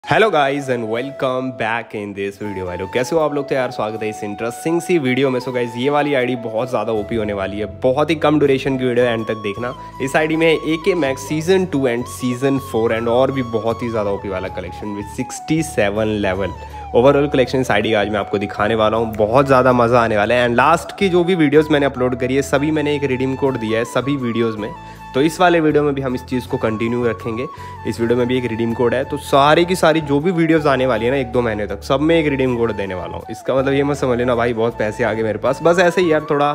Hello guys and welcome back in this video. भाई लोग कैसे हो आप लोग? तो यार स्वागत है इस इंटरेस्टिंग सी वीडियो में। सो गाइस ये वाली आईडी बहुत ज़्यादा ओपी होने वाली है, बहुत ही कम ड्यूरेशन की वीडियो एंड तक देखना। इस आईडी में AK max season 2 and season 4 and और भी बहुत ही ज़्यादा ओपी वाला collection with 67 level overall collection इस आईडी आज मैं आपको दिखाने वाला हूँ। बहुत ज़्यादा मज़ा आने वाला है एंड लास्ट की जो भी वीडियोस मैंने अपलोड करी है सभी मैंने एक रिडीम कोड दिया है सभी वीडियोस में। तो इस वाले वीडियो में भी हम इस चीज़ को कंटिन्यू रखेंगे। इस वीडियो में भी एक रिडीम कोड है, तो सारी की सारी जो भी वीडियोस आने वाली है ना 1-2 महीने तक सब में एक रिडीम कोड देने वाला हूँ। इसका मतलब ये मत समझ लेना भाई बहुत पैसे आ गए मेरे पास, बस ऐसे ही यार थोड़ा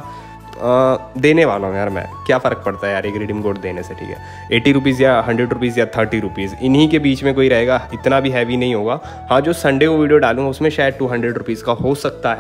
देने वाला हूँ यार मैं। क्या फ़र्क पड़ता है यार एक रिडीम कोड देने से, ठीक है। 80 रुपीज़ या 100 रुपीज़ या 30 रुपीज़ इन्हीं के बीच में कोई रहेगा, इतना भी हैवी नहीं होगा। हाँ जो संडे को वीडियो डालूंगा उसमें शायद 200 रुपीज़ का हो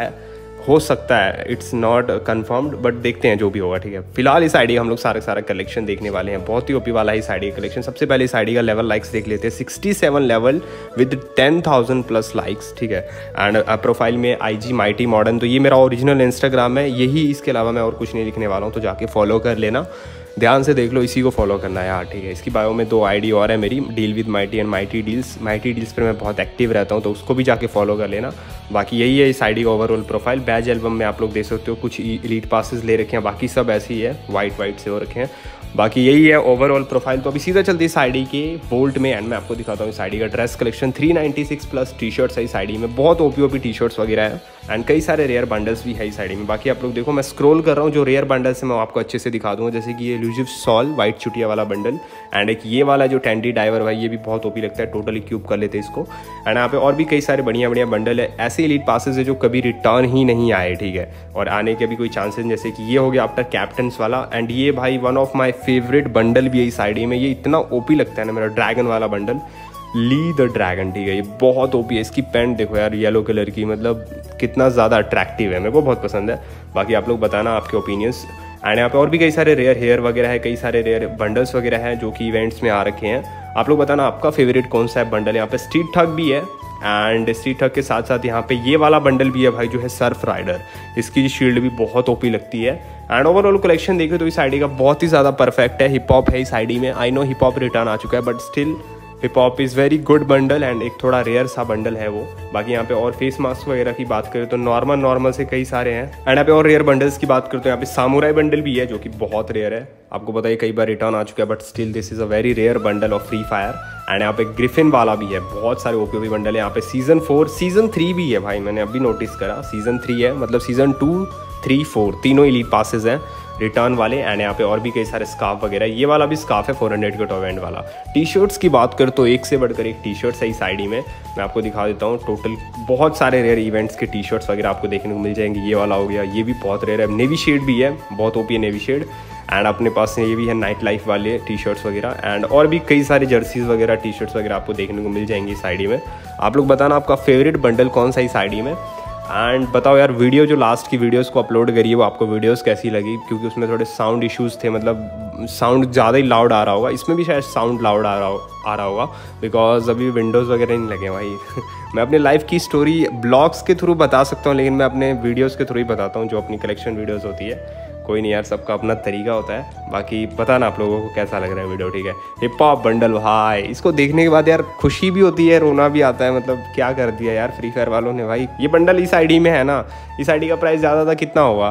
सकता है, इट्स नॉट कन्फर्म्ड, बट देखते हैं जो भी होगा, ठीक है। फिलहाल इस आईडी का हम लोग सारा कलेक्शन देखने वाले हैं। बहुत ही ओपी वाला है इस आईडी का कलेक्शन। सबसे पहले इस आईडी का लेवल लाइक्स देख लेते हैं। 67 लेवल विद 10,000 प्लस लाइक्स, ठीक है। एंड प्रोफाइल में IG माइटी मॉडर्न, तो ये मेरा ओरिजिनल इंस्टाग्राम है, यही इसके अलावा मैं और कुछ नहीं लिखने वाला हूँ, तो जाके फॉलो कर लेना, ध्यान से देख लो, इसी को फॉलो करना है यार, ठीक है। इसकी बायो में 2 आईडी और है मेरी, deal with mighty and mighty deals पर मैं बहुत एक्टिव रहता हूँ, तो उसको भी जाके फॉलो कर लेना। बाकी यही है इस आईडी का ओवरऑल प्रोफाइल। बैज एल्बम में आप लोग देख सकते हो कुछ एलीट पासेस ले रखे हैं, बाकी सब ऐसे ही है, वाइट से हो रखे हैं। बाकी यही है ओवरऑल प्रोफाइल। तो अभी सीधा चलते इस आईडी के बोल्ट में एंड मैं आपको दिखाता हूँ इस आईडी का dress collection. 396 plus T shirts है इस आईडी में, बहुत ओपी टी शर्ट्स वगैरह है एंड कई सारे रेयर बंडल्स भी है इस आईडी में। बाकी आप लोग देखो मैं स्क्रॉल कर रहा हूँ, जो रेयर बंडल्स है मैं आपको अच्छे से दिखा दूँगा, जैसे कि ये एलुसिव सॉल वाइट चुटिया वाला बंडल एंड एक ये वाला जो टेंडी डाइवर भाई, ये भी बहुत ओपी लगता है, टोटली क्यूब कर लेते हैं इसको। एंड यहाँ पे और भी कई सारे बढ़िया बंडल है, ऐसे एलीट पासेस है जो कभी रिटर्न ही नहीं आए, ठीक है, और आने के भी कोई चांसेस, जैसे कि ये हो गया आफ्टर कैप्टन्स वाला एंड ये भाई one of my favourite bundle भी है इस आईडी में। ये इतना ओपी लगता है ना मेरा ड्रैगन वाला बंडल, ली द ड्रैगन, ठीक है। ये बहुत ओपी है। इसकी पैंट देखो यार येलो कलर की, मतलब कितना ज़्यादा अट्रैक्टिव है, मेरे को बहुत पसंद है। बाकी आप लोग बताना आपके ओपिनियंस। एंड यहाँ पे और भी कई सारे रेयर हेयर वगैरह है, कई सारे रेयर बंडल्स वगैरह हैं जो कि इवेंट्स में आ रखे हैं। आप लोग बताना आपका फेवरेट कौन सा है बंडल। यहाँ पे स्ट्रीट ठग भी है एंड स्ट्रीट ठग के साथ साथ यहाँ पे ये वाला बंडल भी है भाई जो है सर्फ राइडर, इसकी शील्ड भी बहुत ओपी लगती है। एंड ओवरऑल कलेक्शन देखें तो इस आईडी का बहुत ही ज़्यादा परफेक्ट है। हिप हॉप है इस आईडी में, I know hip hop return आ चुका है but still hip hop is very good bundle and एक थोड़ा रेयर सा बंडल है वो। बाकी यहाँ पे और फेस मास्क वगैरह की बात करें तो नॉर्मल से कई सारे हैं। एंड यहाँ पे और रेयर बंडल्स की बात करें तो यहाँ पे सामुराई बंडल भी है जो कि बहुत रेयर है, आपको पता है कई बार रिटर्न आ चुका है but still this is a very rare bundle of free fire. And यहाँ पे ग्रिफिन वाला भी है, बहुत सारे ओपी बंडल है। यहाँ पे सीजन 4 सीजन 3 भी है भाई, मैंने अभी नोटिस करा सीजन 3 है, मतलब सीजन 2, 3, 4 तीनों एलीट पासेस हैं रिटर्न वाले। एंड यहाँ पे और भी कई सारे स्कार्फ वगैरह, ये वाला भी स्कार्फ है 400 के टॉप एंड वाला। टी शर्ट्स की बात कर तो एक से बढ़कर एक टी शर्ट्स है इस आईडी में, मैं आपको दिखा देता हूँ। टोटल बहुत सारे रेयर इवेंट्स के टी शर्ट्स वगैरह आपको देखने को मिल जाएंगे। ये वाला हो गया, ये भी बहुत रेयर है, नेवी शेड भी है, बहुत ओपी है नेवी शेड। एंड अपने पास ये भी है नाइट लाइफ वाले टी शर्ट्स वगैरह एंड और भी कई सारे जर्सीज वगैरह टी शर्ट्स वगैरह आपको देखने को मिल जाएंगे इस आईडी में। आप लोग बताना आपका फेवरेट बंडल कौन सा इस आईडी में। एंड बताओ यार वीडियो जो लास्ट की वीडियोस को अपलोड करी है वो आपको वीडियोस कैसी लगी, क्योंकि उसमें थोड़े साउंड इश्यूज़ थे, मतलब साउंड ज़्यादा ही लाउड आ रहा होगा, इसमें भी शायद साउंड लाउड आ रहा होगा बिकॉज अभी विंडोज़ वगैरह नहीं लगे भाई। मैं अपने लाइफ की स्टोरी ब्लॉग्स के थ्रू बता सकता हूँ, लेकिन मैं अपने वीडियोज़ के थ्रू ही बताता हूँ जो अपनी कलेक्शन वीडियोज़ होती है। कोई नहीं यार, सबका अपना तरीका होता है। बाकी बताना आप लोगों को कैसा लग रहा है वीडियो, ठीक है। हिप हॉप बंडल भाई, इसको देखने के बाद यार खुशी भी होती है, रोना भी आता है, मतलब क्या कर दिया यार फ्री फायर वालों ने भाई। ये बंडल इस आईडी में है ना, इस आईडी का प्राइस ज़्यादा था, कितना होगा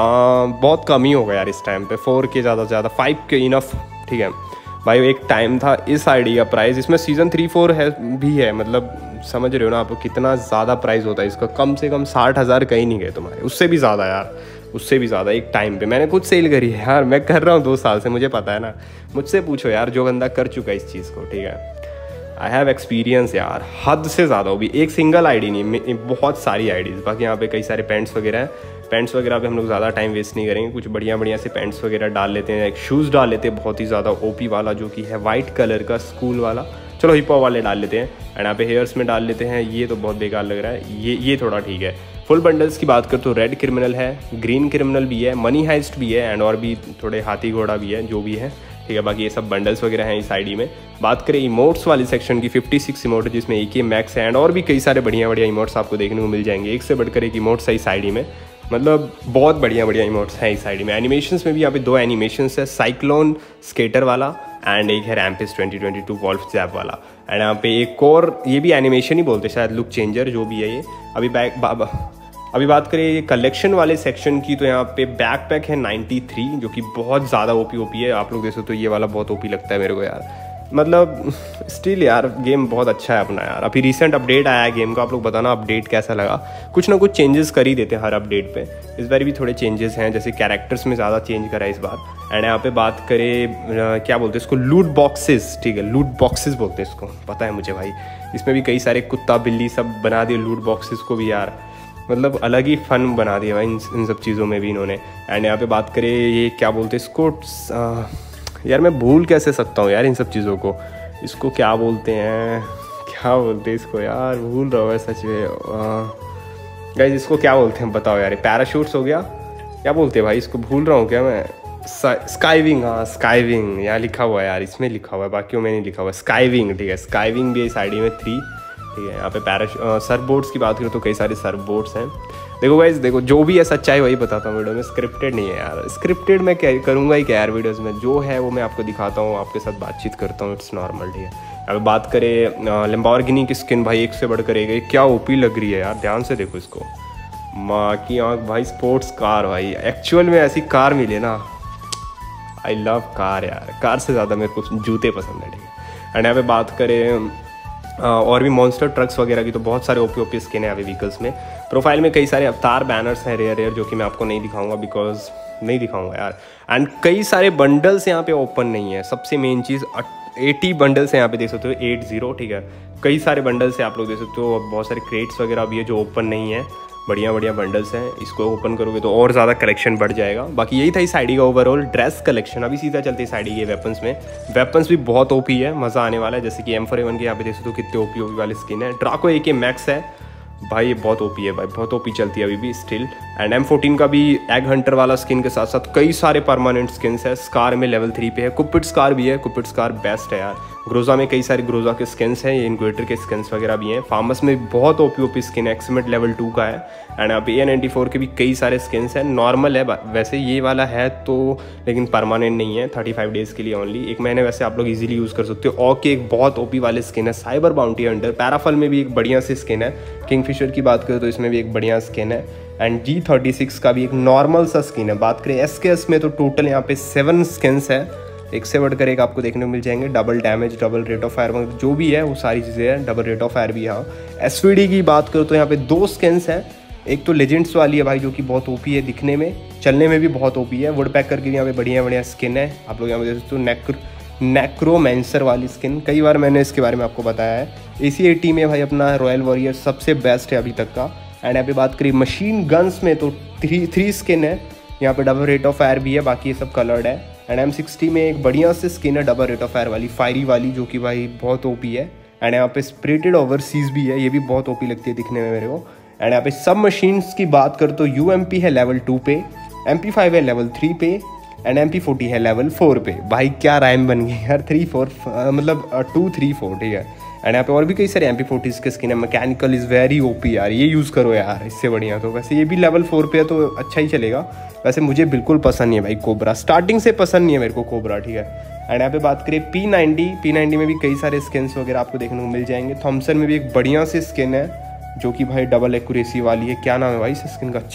बहुत कम ही होगा यार इस टाइम पे, 4 के ज़्यादा से ज़्यादा 5 के इनफ, ठीक है भाई। एक टाइम था इस आईडी का प्राइस, इसमें सीजन 3, 4 है भी है, मतलब समझ रहे हो ना आप कितना ज़्यादा प्राइस होता है इसका। कम से कम 60,000 कहीं नहीं गए तुम्हारे, उससे भी ज़्यादा यार, उससे भी ज़्यादा। एक टाइम पे मैंने खुद सेल करी है यार, मैं कर रहा हूँ 2 साल से, मुझे पता है ना। मुझसे पूछो यार जो बंदा कर चुका है इस चीज़ को, ठीक है। आई हैव एक्सपीरियंस यार, हद से ज़्यादा। वो भी एक सिंगल आईडी नहीं, बहुत सारी आईडीज़। बाकी यहाँ पे कई सारे पैंट्स वगैरह हैं, पैंट्स वगैरह पे हम लोग ज़्यादा टाइम वेस्ट नहीं करेंगे, कुछ बढ़िया से पैंट्स वगैरह डाल लेते हैं। एक शूज़ डाल लेते हैं बहुत ही ज़्यादा ओपी वाला जो कि है वाइट कलर का स्कूल वाला, चलो हिप हॉप वाले डाल लेते हैं। एंड यहाँ पे हेयर्स में डाल लेते हैं, ये तो बहुत बेकार लग रहा है, ये थोड़ा ठीक है। फुल बंडल्स की बात कर तो रेड क्रिमिनल है, ग्रीन क्रिमिनल भी है, मनी हाइस्ट भी है एंड और भी थोड़े हाथी घोड़ा भी है, जो भी है, ठीक है। बाकी ये सब बंडल्स वगैरह हैं इस आईडी में। बात करें इमोट्स वाली सेक्शन की, 56 इमोट जिसमें AK मैक्स है एंड और भी कई सारे बढ़िया इमोट्स आपको देखने को मिल जाएंगे। एक से बढ़कर एक इमोट्स है इस आईडी में, मतलब बहुत बढ़िया इमोट्स हैं इस आईडी में। एनिमेशंस में भी यहाँ पे 2 एनिमेशंस है, साइक्लोन स्केटर वाला एंड एक है रैम्पेज 2022 वॉल्फ जैप वाला। एंड यहाँ पे एक और ये भी एनिमेशन ही बोलते शायद, लुक चेंजर जो भी है ये। अभी बात करें ये कलेक्शन वाले सेक्शन की, तो यहाँ पे बैकपैक है 93 जो कि बहुत ज़्यादा ओपी है। आप लोग देखो तो ये वाला बहुत ओपी लगता है मेरे को यार, मतलब स्टिल यार गेम बहुत अच्छा है अपना यार। अभी रिसेंट अपडेट आया है गेम का, आप लोग बताना अपडेट कैसा लगा। कुछ ना कुछ चेंजेस कर ही देते हैं हर अपडेट पे, इस बार भी थोड़े चेंजेस हैं, जैसे कैरेक्टर्स में ज़्यादा चेंज करा है इस बार। एंड यहाँ पे बात करें क्या बोलते हैं इसको, लूट बॉक्सेस, ठीक है लूट बॉक्सेस बोलते हैं इसको, पता है मुझे भाई। इसमें भी कई सारे कुत्ता बिल्ली सब बना दिए लूट बॉक्सेस को भी यार, मतलब अलग ही फन बना दिया भाई इन सब चीज़ों में भी इन्होंने। एंड यहाँ पे बात करें ये क्या बोलते हैं इसको, यार मैं भूल कैसे सकता हूँ यार इन सब चीज़ों को, इसको क्या बोलते हैं, क्या बोलते हैं इसको यार, भूल रहा हूँ सच में गाइस, इसको क्या बोलते हैं बताओ यार। पैराशूट्स हो गया, क्या बोलते हैं भाई इसको, भूल रहा हूँ क्या मैं। स्काईविंग, हाँ स्काईविंग यहाँ लिखा हुआ है यार, इसमें लिखा हुआ है, बाकियों में नहीं लिखा हुआ है। स्काईविंग, ठीक है स्काईविंग भी है इस आईडी में 3, ठीक है। यहाँ पे सर्फ बोर्ड्स की बात करें तो कई सारे सर्फ बोर्ड्स हैं। देखो गाइस देखो, जो भी है सच्चाई वही बताता हूँ वीडियो में, स्क्रिप्टेड नहीं है यार। स्क्रिप्टेड मैं क्या करूँगा ही क्या यार, वीडियोस में जो है वो मैं आपको दिखाता हूँ, आपके साथ बातचीत करता हूँ, इट्स नॉर्मल, ठीक है। अब बात करें लैम्बोर्गिनी की स्किन, भाई एक से बढ़कर एक, क्या ओपी लग रही है यार, ध्यान से देखो इसको, माँ की आँख भाई। स्पोर्ट्स कार भाई, एक्चुअल में ऐसी कार मिले ना, आई लव कार यार, कार से ज़्यादा मेरे को जूते पसंद है, ठीक है। एंड यहाँ पे बात करें और भी मॉन्स्टर ट्रक्स वगैरह की, तो बहुत सारे ओपी स्किन है अभी व्हीकल्स में। प्रोफाइल में कई सारे अवतार बैनर्स हैं रेयर जो कि मैं आपको नहीं दिखाऊंगा, बिकॉज नहीं दिखाऊंगा यार। एंड कई सारे बंडल्स यहाँ पे ओपन नहीं है, सबसे मेन चीज़ 80 बंडल्स हैं यहाँ पे देख सकते हो, 80, ठीक है। कई सारे बंडल्स हैं आप लोग देख सकते हो, बहुत सारे क्रेट्स वगैरह भी है जो ओपन नहीं है, बढ़िया बंडल्स हैं। इसको ओपन करोगे तो और ज़्यादा कलेक्शन बढ़ जाएगा। बाकी यही था इस आईडी का ओवरऑल ड्रेस कलेक्शन। अभी सीधा चलते इस आईडी के वेपन्स में। वेपन्स भी बहुत ओपी है, मज़ा आने वाला है। जैसे कि M4A1 के यहाँ पे देख सकते हो कितने ओपी वाली स्किन है। ड्राको AK मैक्स है भाई, ये बहुत ओपी है भाई, बहुत ओपी चलती है अभी भी स्टिल। एंड M14 का भी एग हंटर वाला स्किन के साथ साथ कई सारे परमानेंट स्किन्स है। स्कार में लेवल 3 पे है, कुपिड स्कार भी है, कुपिड स्कार बेस्ट है यार। ग्रोजा में कई सारे ग्रोजा के स्किन्स हैं, ये इन्क्वेटर के स्किन्स वगैरह भी हैं। फार्मस में बहुत ओपी स्किन है, एक्समेट लेवल 2 का है। एंड अब A94 के भी कई सारे स्किन्स हैं। नॉर्मल है वैसे ये वाला है तो, लेकिन परमानेंट नहीं है, 35 डेज़ के लिए ओनली, 1 महीने वैसे आप लोग इजीली यूज़ कर सकते हो। और के एक बहुत ओपी वाले स्किन है, साइबर बाउंटी हंटर। पैराफल में भी एक बढ़िया सी स्किन है। किंगफिशर की बात करें तो इसमें भी एक बढ़िया स्किन है। एंड G36 का भी एक नॉर्मल सा स्किन है। बात करें SKS में तो टोटल यहाँ पे 7 स्किन्स है, एक से बढ़कर एक आपको देखने को मिल जाएंगे। Double damage, double rate of fire, जो भी है वो सारी चीज़ें हैं। डबल रेट ऑफ फायर भी है। SVD की बात करो तो यहाँ पे 2 स्किन्स हैं। एक तो लेजेंड्स वाली है भाई जो कि बहुत ओपी है, दिखने में चलने में भी बहुत ओपी है। वुड पैकर की भी यहाँ पे बढ़िया स्किन है। आप लोग यहाँ पे देख सकते हो नेक्रोमैंसर वाली स्किन, कई बार मैंने इसके बारे में आपको बताया है। AC80 में भाई अपना रॉयल वॉरियर सबसे बेस्ट है अभी तक का। एंड यहाँ पे बात करें मशीन गन्स में तो 3 स्किन है। यहाँ पे डबल रेट ऑफ फायर भी है, बाकी ये सब कलर्ड है। एंड M60 में एक बढ़िया से स्किन है डबल रेट ऑफ फायर वाली, फायरी वाली, जो कि भाई बहुत ओपी है। एंड यहाँ पे स्प्रेटेड ओवरसीज भी है, ये भी बहुत ओपी लगती है दिखने में मेरे को। एंड यहाँ पे सब मशीन्स की बात कर तो UMP है लेवल 2 पे, MP5 है लेवल 3 पे, एंड MP40 है लेवल 4 पे। भाई क्या राइम बन गई यार, 3 4 मतलब 2 3 4, ठीक है। एंड यहाँ पे और भी कई सारे MP40 के स्किन है। मैकेनिकल इज़ वेरी ओपी यार, ये यूज़ करो यार, इससे बढ़िया तो वैसे ये भी लेवल 4 पे है तो अच्छा ही चलेगा। वैसे मुझे बिल्कुल पसंद नहीं है भाई कोबरा, स्टार्टिंग से पसंद नहीं है मेरे को कोबरा, ठीक है। एंड यहाँ पे बात करें P90 में भी कई सारे स्किन्स वगैरह आपको देखने को मिल जाएंगे। थॉमसन में भी एक बढ़िया सी स्किन है जो कि भाई डबल एक्यूरेसी वाली है। क्या नाम है भाई इस स्किन का,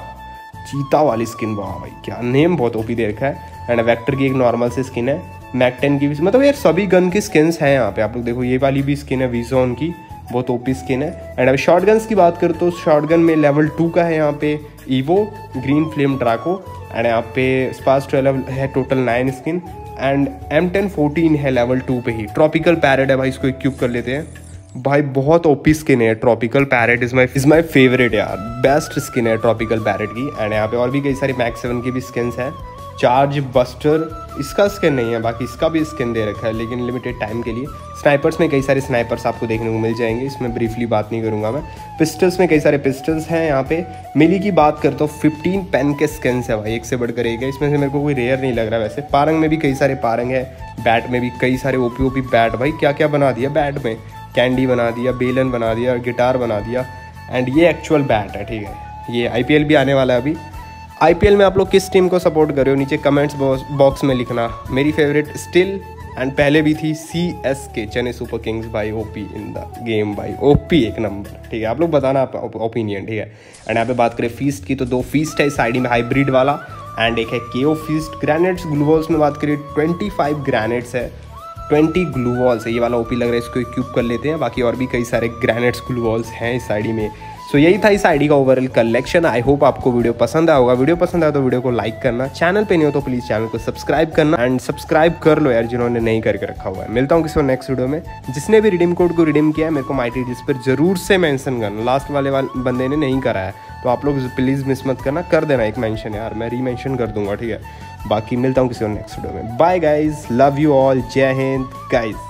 चीता वाली स्किन, वाह भाई क्या नेम, बहुत ओपी दे रखा है। एंड वेक्टर की एक नॉर्मल सी स्किन है। मैक 10 की भी, मतलब यार सभी गन की स्किन्स हैं यहाँ पे। आप लोग देखो ये वाली भी स्किन है विजोन की, बहुत ओपी स्किन है। एंड अभी शॉर्ट गन्स की बात करें तो शॉर्ट गन में लेवल 2 का है यहाँ पे Evo, green flame draco. And यहाँ पे स्पास 12 है, टोटल 9 स्किन। एंड M1014 है लेवल 2 पे ही। ट्रॉपिकल पैरेट है भाई, इसको इक्विप कर लेते हैं भाई, बहुत ओपी स्किन है। Tropical parrot is my favourite यार, बेस्ट स्किन है ट्रॉपिकल पैरेट की। एंड यहाँ पे और भी कई सारी मैक 7 की भी स्किन्स हैं। चार्ज बस्टर इसका स्किन नहीं है, बाकी इसका भी स्किन दे रखा है लेकिन लिमिटेड टाइम के लिए। स्नाइपर्स में कई सारे स्नाइपर्स आपको देखने को मिल जाएंगे, इसमें ब्रीफली बात नहीं करूंगा मैं। पिस्टल्स में कई सारे पिस्टल्स हैं यहाँ पे। मिली की बात करता हूँ 15 पेन के स्किन्स है भाई, एक से बढ़कर एक है। इसमें से मेरे को कोई रेयर नहीं लग रहा वैसे। पारंग में भी कई सारे पारंग है। बैट में भी कई सारे ओपी बैट, भाई क्या क्या बना दिया बैट में, कैंडी बना दिया, बेलन बना दिया, गिटार बना दिया। एंड ये एक्चुअल बैट है, ठीक है। ये IPL भी आने वाला है अभी। IPL में आप लोग किस टीम को सपोर्ट कर रहे हो नीचे कमेंट्स बॉक्स में लिखना। मेरी फेवरेट स्टिल एंड पहले भी थी CSK चेन्नई सुपर किंग्स भाई ओपी इन द गेम भाई, ओपी एक नंबर। ठीक है, आप लोग बताना ओपिनियन। ठीक है, एंड यहाँ पे बात करें फीस्ट की तो 2 फीस्ट है इस आईडी में, हाइब्रिड वाला, एंड एक है KO फीस्ट। ग्रेनेड्स ग्लूवॉल्स में बात करें 25 ग्रेनेड्स है, 20 ग्लूवॉल्स है, ये वाला ओपी लग रहा है, इसको इक्विप कर लेते हैं। बाकी और भी कई सारे ग्रेनेड्स ग्लूवॉल्स हैं इस आईडी में। सो यही था इस आईडी का ओवरऑल कलेक्शन। आई होप आपको वीडियो पसंद आया होगा। वीडियो पसंद आया तो वीडियो को लाइक करना, चैनल पे नहीं हो तो प्लीज़ चैनल को सब्सक्राइब करना, एंड सब्सक्राइब कर लो यार जिन्होंने नहीं करके रखा हुआ है। मिलता हूँ किसी नेक्स्ट वीडियो में। जिसने भी रिडीम कोड को रिडीम किया है मेरे को माइटी डिस पर जरूर से मेंशन करना। लास्ट वाले बंदे ने नहीं करा है तो आप लोग प्लीज़ मिस मत करना, कर देना एक मेंशन यार, मैं रीमेंशन कर दूंगा। ठीक है, बाकी मिलता हूँ किसी नेक्स्ट वीडियो में। Bye guys, love you all, Jai Hind guys.